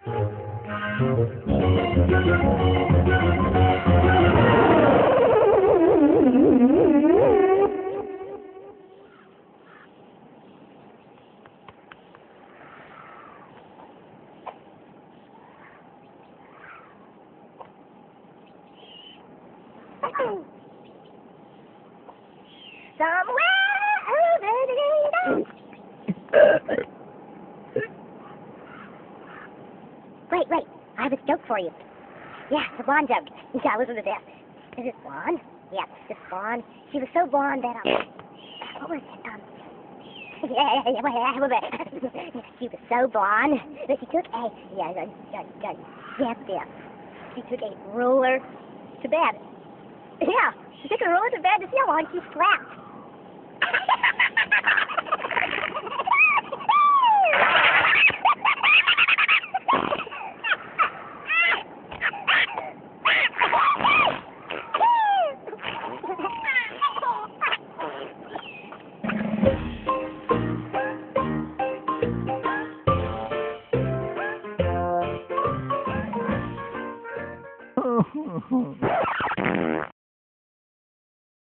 Wait, I have a joke for you. Yeah, it's a blonde joke. Yeah, listen to this. Is it blonde? Yeah, this blonde. She was so blonde that, what was it? She was so blonde that she took a, she took a ruler to bed. Yeah, she took a ruler to bed to see how long she slept.